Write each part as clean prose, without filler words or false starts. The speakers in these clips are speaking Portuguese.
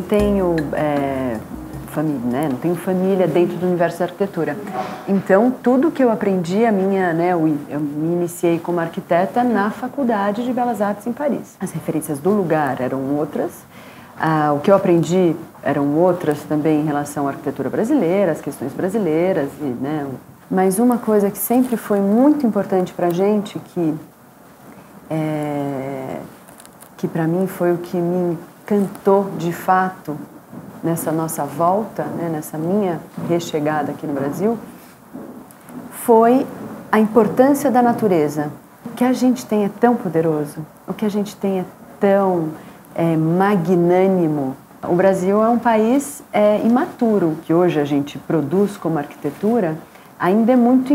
tenho família, né? Não tenho família dentro do universo da arquitetura. Então, tudo que eu aprendi, eu me iniciei como arquiteta na Faculdade de Belas Artes em Paris. As referências do lugar eram outras, o que eu aprendi eram outras também em relação à arquitetura brasileira, as questões brasileiras, né? Mas uma coisa que sempre foi muito importante para a gente, que para mim foi o que me encantou de fato nessa nossa volta, né, nessa minha rechegada aqui no Brasil, foi a importância da natureza. O que a gente tem é tão poderoso, o que a gente tem é tão magnânimo. O Brasil é um país imaturo, que hoje a gente produz como arquitetura, ainda é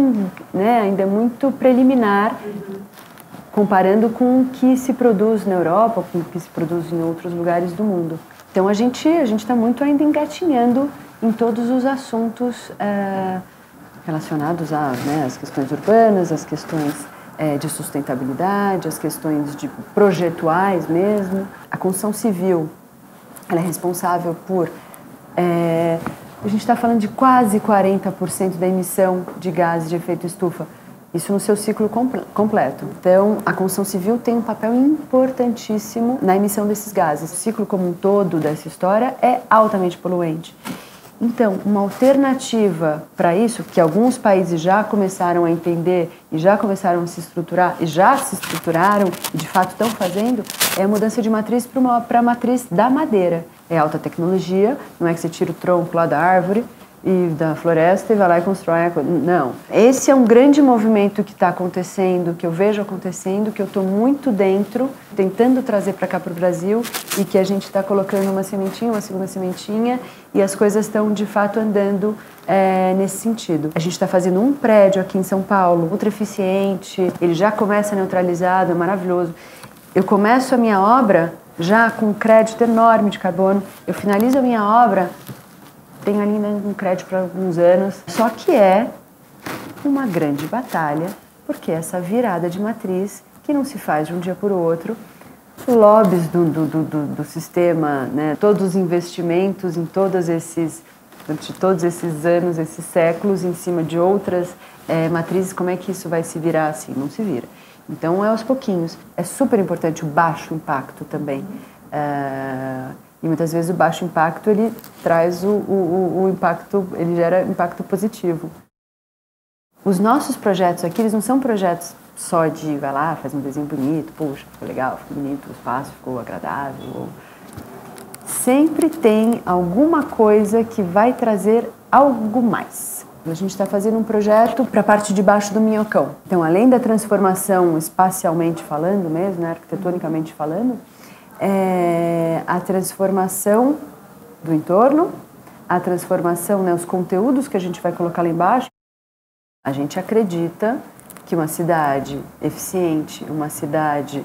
muito preliminar, comparando com o que se produz na Europa, com o que se produz em outros lugares do mundo. Então a gente está muito ainda engatinhando em todos os assuntos relacionados às questões urbanas, as questões de sustentabilidade, as questões projetuais mesmo. A construção civil, ela é responsável por... a gente está falando de quase 40% da emissão de gases de efeito estufa. Isso no seu ciclo completo. Então, a construção civil tem um papel importantíssimo na emissão desses gases. O ciclo como um todo dessa história é altamente poluente. Então, uma alternativa para isso, que alguns países já começaram a entender e já começaram a se estruturar, e já se estruturaram e de fato estão fazendo, é a mudança de matriz para a matriz da madeira. É alta tecnologia, não é que você tira o tronco lá da árvore e da floresta e vai lá e constrói a coisa. Não. Esse é um grande movimento que está acontecendo, que eu vejo acontecendo, que eu estou muito dentro, tentando trazer para cá para o Brasil e que a gente está colocando uma sementinha, uma segunda sementinha e as coisas estão de fato andando nesse sentido. A gente está fazendo um prédio aqui em São Paulo, ultra eficiente, ele já começa neutralizado, é maravilhoso. Eu começo a minha obra já com um crédito enorme de carbono, eu finalizo a minha obra, tenho ali um crédito para alguns anos, só que é uma grande batalha, porque essa virada de matriz, que não se faz de um dia para o outro, lobbies do sistema, né, todos os investimentos em todos esses anos, esses séculos, em cima de outras matrizes, como é que isso vai se virar assim? Não se vira. Então, é aos pouquinhos. É super importante o baixo impacto também. E muitas vezes o baixo impacto, ele traz o impacto, ele gera impacto positivo. Os nossos projetos aqui, eles não são projetos só de, vai lá, faz um desenho bonito, puxa, ficou legal, ficou bonito, o espaço ficou agradável. Sempre tem alguma coisa que vai trazer algo mais. A gente está fazendo um projeto para a parte de baixo do Minhocão. Então, além da transformação espacialmente falando mesmo, né, arquitetonicamente falando, a transformação do entorno, a transformação, né, os conteúdos que a gente vai colocar lá embaixo. A gente acredita que uma cidade eficiente, uma cidade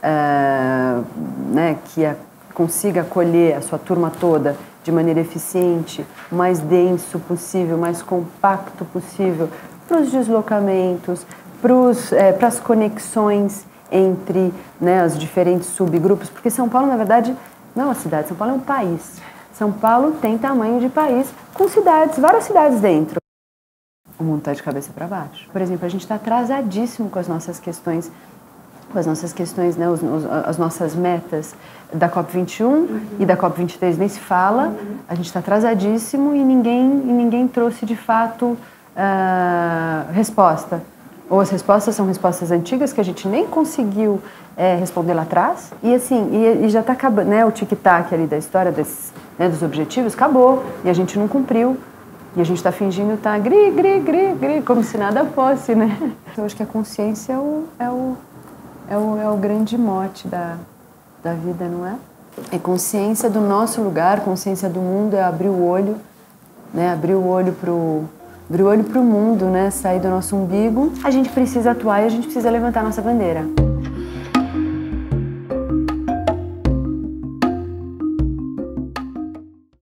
que consiga acolher a sua turma toda de maneira eficiente, o mais denso possível, o mais compacto possível, para os deslocamentos, para as conexões entre, né, os diferentes subgrupos, porque São Paulo, na verdade, não é uma cidade, São Paulo é um país. São Paulo tem tamanho de país, com cidades, várias cidades dentro. O mundo está de cabeça para baixo. Por exemplo, a gente está atrasadíssimo com as nossas questões, né, as nossas metas da COP21 e da COP23 nem se fala. A gente está atrasadíssimo e ninguém trouxe de fato resposta. Ou as respostas são respostas antigas que a gente nem conseguiu responder lá atrás. E assim, e já está acabando, né, o tic-tac ali da história dos objetivos acabou e a gente não cumpriu. E a gente está fingindo estar gri, como se nada fosse, né? Eu acho que a consciência é o grande mote da vida, não é? É consciência do nosso lugar, consciência do mundo, é abrir o olho, né? Abrir o olho pro mundo, né? Sair do nosso umbigo. A gente precisa atuar e a gente precisa levantar a nossa bandeira.